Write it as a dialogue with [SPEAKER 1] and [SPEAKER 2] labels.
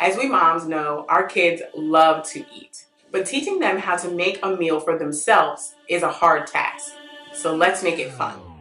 [SPEAKER 1] As we moms know, our kids love to eat, but teaching them how to make a meal for themselves is a hard task. So let's make it fun.